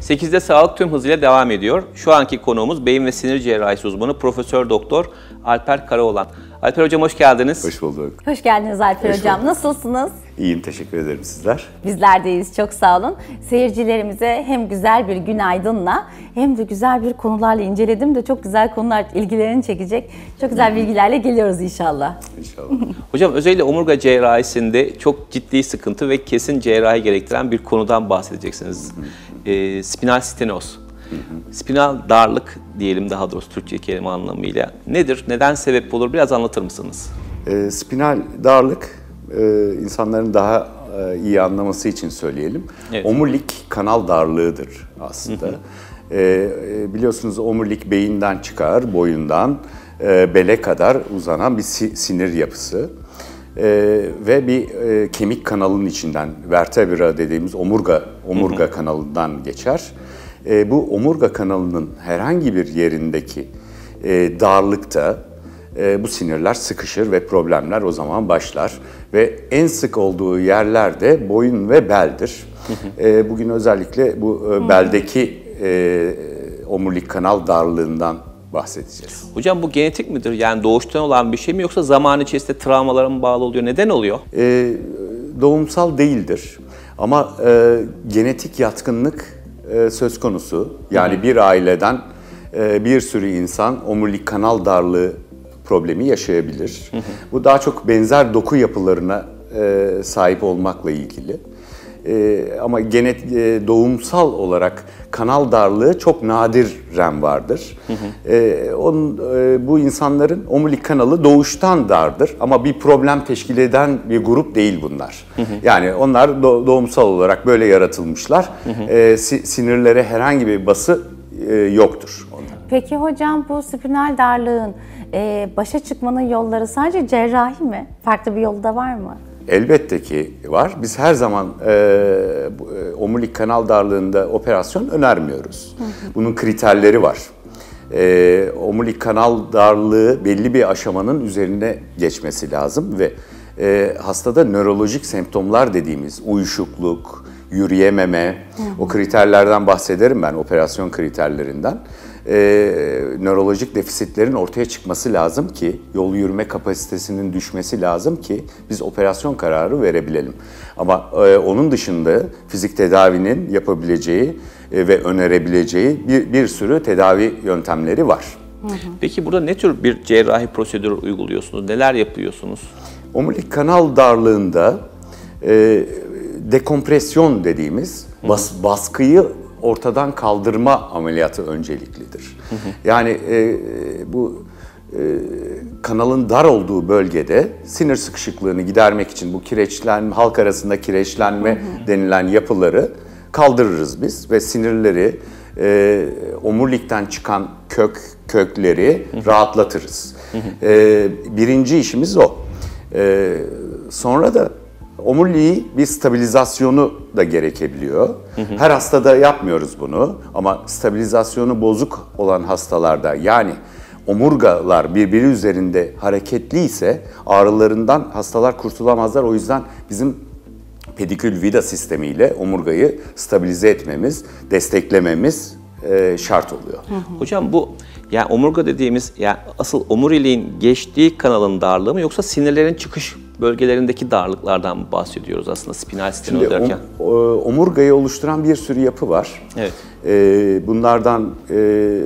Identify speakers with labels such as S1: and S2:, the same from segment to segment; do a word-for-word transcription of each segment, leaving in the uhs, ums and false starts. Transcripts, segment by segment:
S1: sekizde Sağlık tüm hızıyla devam ediyor. Şu anki konuğumuz beyin ve sinir cerrahisi uzmanı Profesör Doktor Alper Karaoğlan. Alper Hocam hoş geldiniz.
S2: Hoş bulduk.
S3: Hoş geldiniz Alper
S2: Hoş
S3: Hocam.
S2: bulduk.
S3: Nasılsınız?
S2: İyiyim, teşekkür ederim. Sizler?
S3: Bizler de iyiyiz, çok sağ olun. Seyircilerimize hem güzel bir günaydınla hem de güzel bir konularla inceledim de çok güzel konular ilgilerini çekecek. Çok güzel bilgilerle geliyoruz inşallah.
S2: İnşallah.
S1: Hocam özellikle omurga cerrahisinde çok ciddi sıkıntı ve kesin cerrahi gerektiren bir konudan bahsedeceksiniz. E, spinal stenoz. Hı hı. Spinal darlık diyelim daha doğrusu Türkçe kelime anlamıyla. Nedir? Neden sebep olur? Biraz anlatır mısınız?
S2: E, spinal darlık, e, insanların daha e, iyi anlaması için söyleyelim. Evet. Omurilik kanal darlığıdır aslında. Hı hı. E, biliyorsunuz omurilik beyinden çıkar, boyundan e, bele kadar uzanan bir si, sinir yapısı. E, ve bir e, kemik kanalının içinden, vertebra dediğimiz omurga, omurga hı hı. kanalından geçer. E, bu omurga kanalının herhangi bir yerindeki e, darlıkta e, bu sinirler sıkışır ve problemler o zaman başlar. Ve en sık olduğu yerler de boyun ve beldir. Hı hı. E, bugün özellikle bu e, beldeki e, omurilik kanal darlığından bahsedeceğiz.
S1: Hocam bu genetik midir? Yani doğuştan olan bir şey mi yoksa zaman içerisinde travmalara mı bağlı oluyor? Neden oluyor?
S2: E, doğumsal değildir ama e, genetik yatkınlık söz konusu. Yani hı hı. bir aileden bir sürü insan omurilik kanal darlığı problemi yaşayabilir. Hı hı. Bu daha çok benzer doku yapılarına sahip olmakla ilgili. Ama genet doğumsal olarak kanal darlığı çok nadiren vardır. Hı hı. Onun, bu insanların omurilik kanalı doğuştan dardır ama bir problem teşkil eden bir grup değil bunlar. Hı hı. Yani onlar doğumsal olarak böyle yaratılmışlar. Hı hı. Sinirlere herhangi bir bası yoktur onların.
S3: Peki hocam bu spinal darlığın başa çıkmanın yolları sadece cerrahi mi? Farklı bir yolu da var mı?
S2: Elbette ki var. Biz her zaman e, e, omurilik kanal darlığında operasyon önermiyoruz. Hı hı. Bunun kriterleri var. E, omurilik kanal darlığı belli bir aşamanın üzerine geçmesi lazım ve e, hastada nörolojik semptomlar dediğimiz uyuşukluk, yürüyememe, hı hı. o kriterlerden bahsederim ben, operasyon kriterlerinden. Ee, nörolojik defisitlerin ortaya çıkması lazım ki, yol yürüme kapasitesinin düşmesi lazım ki biz operasyon kararı verebilelim. Ama e, onun dışında fizik tedavinin yapabileceği e, ve önerebileceği bir, bir sürü tedavi yöntemleri var.
S3: Hı hı.
S1: Peki burada ne tür bir cerrahi prosedür uyguluyorsunuz? Neler yapıyorsunuz? Omurilik
S2: kanal darlığında e, dekompresyon dediğimiz bas, baskıyı ortadan kaldırma ameliyatı önceliklidir. Hı hı. Yani e, bu e, kanalın dar olduğu bölgede sinir sıkışıklığını gidermek için bu kireçlenme, halk arasında kireçlenme hı hı. denilen yapıları kaldırırız biz ve sinirleri, e, omurilikten çıkan kök kökleri hı hı. rahatlatırız. Hı hı. E, birinci işimiz o. E, sonra da omuriliği bir stabilizasyonu da gerekebiliyor. Hı hı. Her hastada yapmıyoruz bunu ama stabilizasyonu bozuk olan hastalarda, yani omurgalar birbiri üzerinde hareketli ise ağrılarından hastalar kurtulamazlar. O yüzden bizim pedikül vida sistemiyle omurgayı stabilize etmemiz, desteklememiz e, şart oluyor.
S1: Hı hı. Hocam bu yani omurga dediğimiz yani asıl omuriliğin geçtiği kanalın darlığı mı yoksa sinirlerin çıkış bölgelerindeki darlıklardan mı bahsediyoruz aslında spinal stenoz derken?
S2: Om, omurgayı oluşturan bir sürü yapı var.
S1: Evet.
S2: Ee, bunlardan e,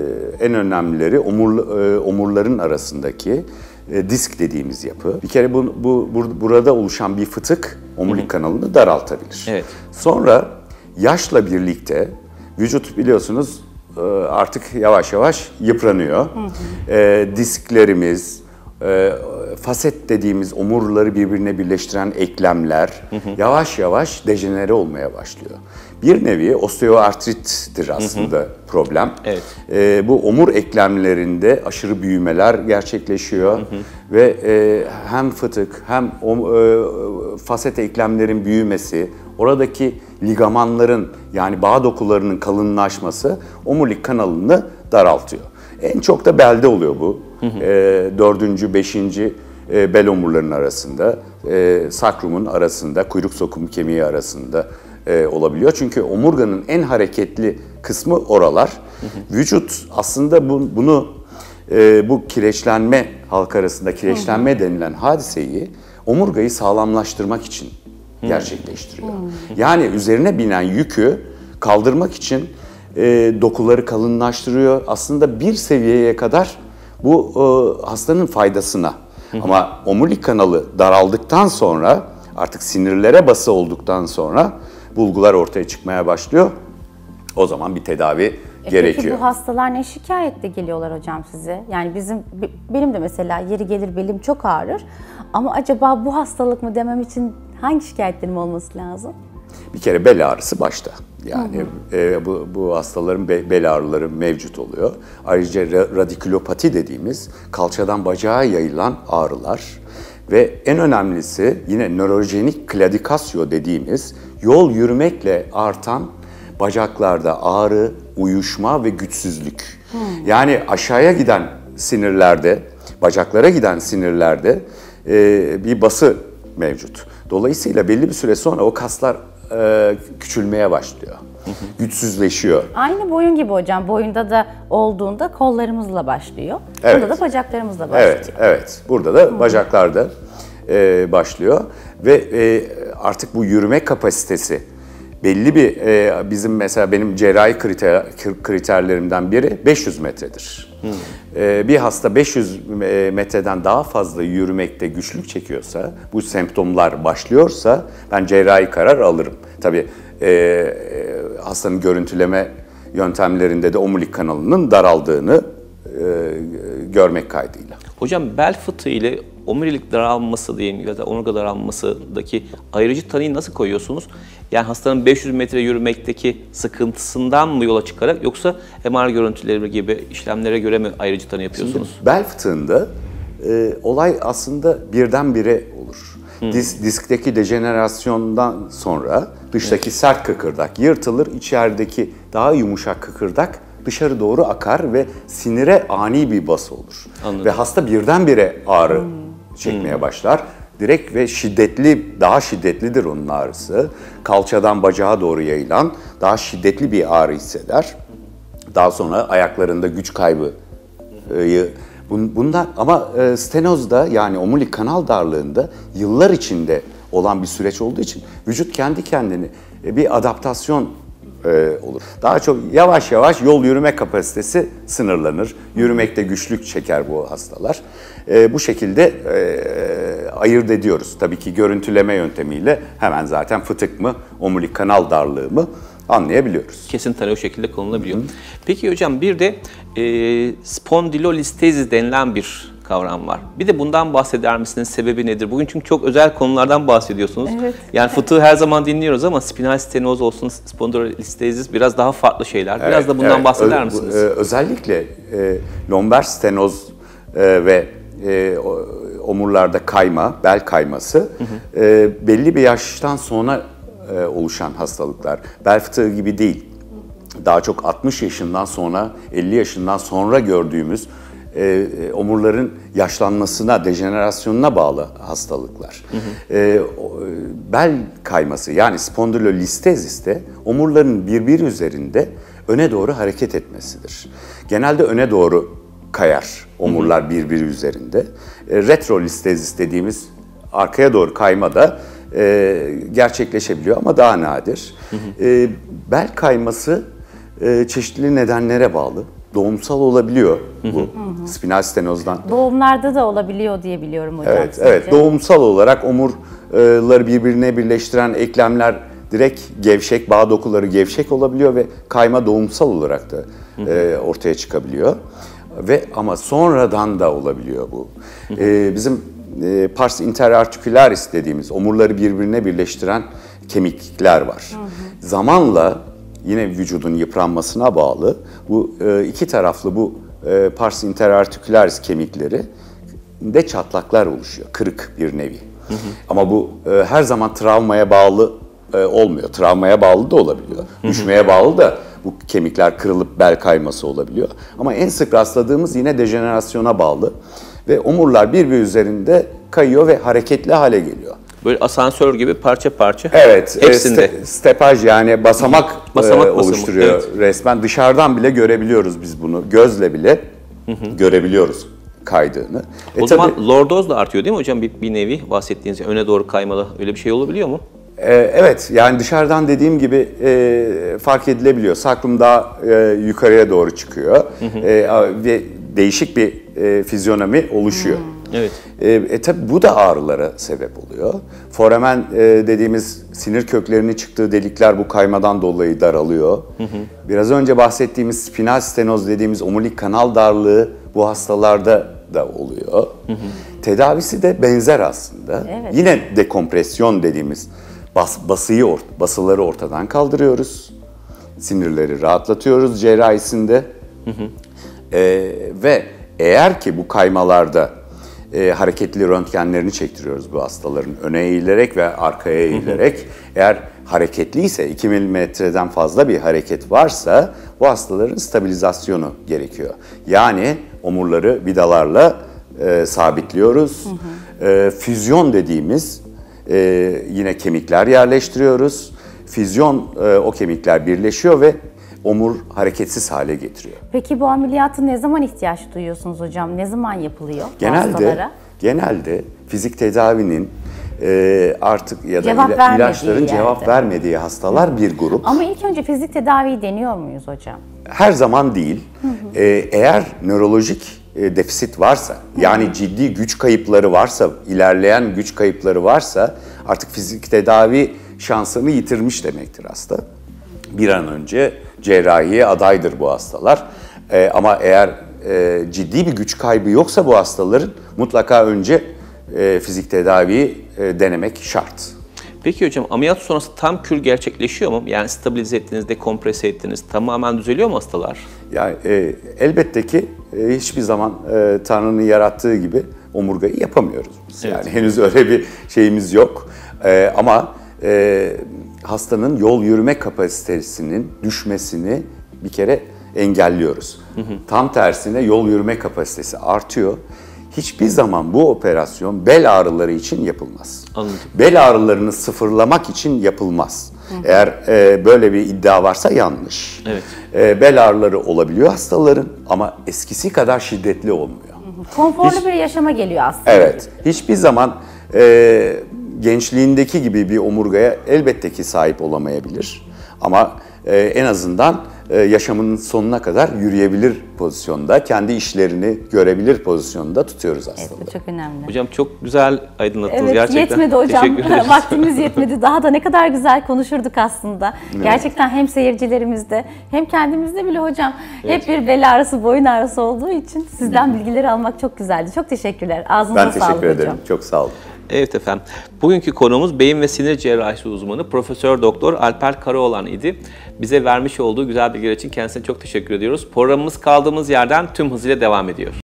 S2: en önemlileri omur, e, omurların arasındaki e, disk dediğimiz yapı. Bir kere bu, bu, bu burada oluşan bir fıtık omurilik Hı-hı. kanalını daraltabilir.
S1: Evet.
S2: Sonra yaşla birlikte vücut biliyorsunuz artık yavaş yavaş yıpranıyor. Hı hı. E, disklerimiz, e, faset dediğimiz omurları birbirine birleştiren eklemler hı hı. yavaş yavaş dejenere olmaya başlıyor. Bir nevi osteoartrittir aslında hı hı. problem.
S1: Evet.
S2: E, bu omur eklemlerinde aşırı büyümeler gerçekleşiyor hı hı. ve e, hem fıtık hem o, e, faset eklemlerin büyümesi, oradaki ligamanların yani bağ dokularının kalınlaşması omurilik kanalını daraltıyor. En çok da belde oluyor bu. Hı hı. E, dördüncü, beşinci e, bel omurlarının arasında, e, sakrumun arasında, kuyruk sokumu kemiği arasında e, olabiliyor. Çünkü omurganın en hareketli kısmı oralar. Hı hı. Vücut aslında bu, bunu e, bu kireçlenme, halk arasında kireçlenme hı hı. denilen hadiseyi omurgayı sağlamlaştırmak için gerçekleştiriyor. Hı hı. Yani üzerine binen yükü kaldırmak için e, dokuları kalınlaştırıyor. Aslında bir seviyeye kadar bu e, hastanın faydasına. Hı hı. Ama omurilik kanalı daraldıktan sonra, artık sinirlere bası olduktan sonra bulgular ortaya çıkmaya başlıyor. O zaman bir tedavi e gerekiyor.
S3: Peki bu hastalar ne şikayetle geliyorlar hocam size? Yani bizim benim de mesela yeri gelir belim çok ağrır. Ama acaba bu hastalık mı demem için hangi şikayetlerim olması lazım?
S2: Bir kere bel ağrısı başta. Yani hı hı. E, bu, bu hastaların be, bel ağrıları mevcut oluyor. Ayrıca radikülopati dediğimiz kalçadan bacağa yayılan ağrılar ve en önemlisi yine nörojenik kladikasyo dediğimiz yol yürümekle artan bacaklarda ağrı, uyuşma ve güçsüzlük. Hı. Yani aşağıya giden sinirlerde, bacaklara giden sinirlerde e, bir bası mevcut. Dolayısıyla belli bir süre sonra o kaslar e, küçülmeye başlıyor. Hı hı. Güçsüzleşiyor.
S3: Aynı boyun gibi hocam. Boyunda da olduğunda kollarımızla başlıyor. Evet. Burada da bacaklarımızla başlıyor.
S2: Evet, evet. Burada da hı. bacaklarda e, başlıyor ve e, artık bu yürüme kapasitesi belli bir e, bizim mesela benim cerrahi kriter, kriterlerimden biri beş yüz metredir. Hmm. E, bir hasta beş yüz metreden daha fazla yürümekte güçlük çekiyorsa, bu semptomlar başlıyorsa ben cerrahi karar alırım. Tabii e, e, hastanın görüntüleme yöntemlerinde de omurilik kanalının daraldığını e, görmek kaydıyla.
S1: Hocam bel fıtığı ile omurilik daralması diyeyim ya da omurga daralmasındaki ayırıcı tanıyı nasıl koyuyorsunuz? Yani hastanın beş yüz metre yürümekteki sıkıntısından mı yola çıkarak yoksa M R görüntüleri gibi işlemlere göre mi ayırıcı tanı yapıyorsunuz?
S2: Şimdi bel fıtığında e, olay aslında birdenbire olur. Hmm. Dis, diskteki dejenerasyondan sonra dıştaki evet. sert kıkırdak yırtılır, içerideki daha yumuşak kıkırdak dışarı doğru akar ve sinire ani bir bas olur. Anladım. Ve hasta birdenbire ağrı hmm. çekmeye hmm. başlar. Direkt ve şiddetli, daha şiddetlidir onun ağrısı. Kalçadan bacağa doğru yayılan daha şiddetli bir ağrı hisseder. Daha sonra ayaklarında güç kaybı. Bunlar ama stenozda yani omurilik kanal darlığında yıllar içinde olan bir süreç olduğu için vücut kendi kendini bir adaptasyon olur. Daha çok yavaş yavaş yol yürüme kapasitesi sınırlanır. Yürümekte güçlük çeker bu hastalar. E, bu şekilde e, ayırt ediyoruz. Tabii ki görüntüleme yöntemiyle hemen zaten fıtık mı, omurilik kanal darlığı mı anlayabiliyoruz.
S1: Kesin tanı o şekilde konulabiliyor. Hı. Peki hocam bir de e, spondilolistezis denilen bir kavram var. Bir de bundan bahseder misiniz? Sebebi nedir? Bugün çünkü çok özel konulardan bahsediyorsunuz. Evet. Yani fıtığı her zaman dinliyoruz ama spinal stenoz olsun, spondilolistezis biraz daha farklı şeyler. Biraz evet, da bundan evet. bahseder Ö- misiniz?
S2: Özellikle e, lomber stenoz e, ve e, omurlarda kayma, bel kayması hı hı. E, belli bir yaştan sonra e, oluşan hastalıklar. Bel fıtığı gibi değil. Daha çok altmış yaşından sonra, elli yaşından sonra gördüğümüz E, omurların yaşlanmasına, dejenerasyonuna bağlı hastalıklar. Hı hı. E, bel kayması yani spondilolistezis de omurların birbiri üzerinde öne doğru hareket etmesidir. Genelde öne doğru kayar omurlar hı hı. birbiri üzerinde. E, retrolistezis dediğimiz arkaya doğru kayma da e, gerçekleşebiliyor ama daha nadir. Hı hı. E, bel kayması e, çeşitli nedenlere bağlı. Doğumsal olabiliyor bu hı hı. spinal stenozdan.
S3: Doğumlarda da olabiliyor diye biliyorum hocam.
S2: Evet, evet. Doğumsal olarak omurları birbirine birleştiren eklemler direkt gevşek, bağ dokuları gevşek olabiliyor ve kayma doğumsal olarak da hı hı. E, ortaya çıkabiliyor. Ve ama sonradan da olabiliyor bu. Hı hı. E, bizim e, pars interarticularis dediğimiz omurları birbirine birleştiren kemikler var. Hı hı. Zamanla yine vücudun yıpranmasına bağlı bu e, iki taraflı bu e, pars interarticularis kemikleri de çatlaklar oluşuyor. Kırık bir nevi. Hı hı. Ama bu e, her zaman travmaya bağlı e, olmuyor. Travmaya bağlı da olabiliyor. Hı hı. Düşmeye bağlı da bu kemikler kırılıp bel kayması olabiliyor. Ama en sık rastladığımız yine dejenerasyona bağlı ve omurlar birbiri üzerinde kayıyor ve hareketli hale geliyor.
S1: Böyle asansör gibi parça parça.
S2: Evet,
S1: Hepsinde.
S2: e, ste- stepaj yani basamak,
S1: Basamak,
S2: e,
S1: basamak,
S2: oluşturuyor
S1: evet.
S2: resmen. Dışarıdan bile görebiliyoruz biz bunu. Gözle bile görebiliyoruz kaydığını. E
S1: O
S2: tabii,
S1: zaman lordoz da artıyor değil mi hocam bir, bir nevi bahsettiğiniz öne doğru kaymalı öyle bir şey olabiliyor mu?
S2: e, evet yani dışarıdan dediğim gibi e, fark edilebiliyor. Sakrum daha e, yukarıya doğru çıkıyor E, a- ve değişik bir e, fizyonomi oluşuyor.
S1: Evet.
S2: E, e tabi bu da ağrılara sebep oluyor. Foramen e, dediğimiz sinir köklerinin çıktığı delikler bu kaymadan dolayı daralıyor. Hı hı. Biraz önce bahsettiğimiz spinal stenoz dediğimiz omurilik kanal darlığı bu hastalarda da oluyor. Hı hı. Tedavisi de benzer aslında.
S3: Evet.
S2: Yine dekompresyon dediğimiz bas, basıyı basıları ortadan kaldırıyoruz. Sinirleri rahatlatıyoruz cerrahisinde. Hı hı. E, ve eğer ki bu kaymalarda E, hareketli röntgenlerini çektiriyoruz bu hastaların öne eğilerek ve arkaya eğilerek. Eğer hareketliyse iki milimetreden fazla bir hareket varsa bu hastaların stabilizasyonu gerekiyor. Yani omurları vidalarla e, sabitliyoruz. Hı hı. E, füzyon dediğimiz e, yine kemikler yerleştiriyoruz. Füzyon e, o kemikler birleşiyor ve omur hareketsiz hale getiriyor.
S3: Peki bu ameliyatı ne zaman ihtiyaç duyuyorsunuz hocam? Ne zaman yapılıyor bu
S2: Genelde,
S3: hastalara?
S2: genelde fizik tedavinin e, artık ya da
S3: Cevap
S2: ila-
S3: vermediği
S2: ilaçların cevap
S3: yerde.
S2: vermediği hastalar bir grup.
S3: Ama ilk önce fizik tedaviyi deniyor muyuz hocam?
S2: Her zaman değil. E, eğer nörolojik e, defisit varsa, yani ciddi güç kayıpları varsa, ilerleyen güç kayıpları varsa artık fizik tedavi şansını yitirmiş demektir hasta. Bir an önce cerrahiye adaydır bu hastalar. E, ama eğer e, ciddi bir güç kaybı yoksa bu hastaların mutlaka önce e, fizik tedaviyi e, denemek şart.
S1: Peki hocam ameliyat sonrası tam kür gerçekleşiyor mu? Yani stabilize ettiniz, dekomprese ettiniz, tamamen düzeliyor mu hastalar?
S2: Yani e, elbette ki e, hiçbir zaman e, Tanrı'nın yarattığı gibi omurgayı yapamıyoruz. Biz.
S1: Evet.
S2: Yani henüz öyle bir şeyimiz yok. E, ama e, hastanın yol yürüme kapasitesinin düşmesini bir kere engelliyoruz. Hı hı. Tam tersine yol yürüme kapasitesi artıyor. Hiçbir zaman bu operasyon bel ağrıları için yapılmaz.
S1: Anladım.
S2: Bel ağrılarını sıfırlamak için yapılmaz. Hı hı. Eğer e, böyle bir iddia varsa yanlış.
S1: Evet.
S2: E, bel ağrıları olabiliyor hastaların ama eskisi kadar şiddetli olmuyor.
S3: Konforlu
S2: Hiç-
S3: bir yaşama geliyor aslında.
S2: Evet, hiçbir zaman e, gençliğindeki gibi bir omurgaya elbette ki sahip olamayabilir. Ama e, en azından e, yaşamının sonuna kadar yürüyebilir pozisyonda, kendi işlerini görebilir pozisyonda tutuyoruz
S3: Evet,
S2: hastaları.
S3: bu çok önemli.
S1: Hocam çok güzel aydınlattınız
S3: Evet,
S1: gerçekten.
S3: yetmedi hocam.
S1: Teşekkür ederiz.
S3: Vaktimiz yetmedi. Daha da ne kadar güzel konuşurduk aslında. Gerçekten hem seyircilerimizde hem kendimizde bile hocam hep bir bel ağrısı, boyun ağrısı olduğu için sizden bilgileri almak çok güzeldi. Çok teşekkürler. Ağzınıza
S2: Ben
S3: sağlık
S2: teşekkür ederim.
S3: hocam.
S2: Çok sağ olun.
S1: Evet efendim. Bugünkü konuğumuz beyin ve sinir cerrahisi uzmanı Profesör Doktor Alper Karaoğlan idi. Bize vermiş olduğu güzel bilgiler için kendisine çok teşekkür ediyoruz. Programımız kaldığımız yerden tüm hızıyla devam ediyor.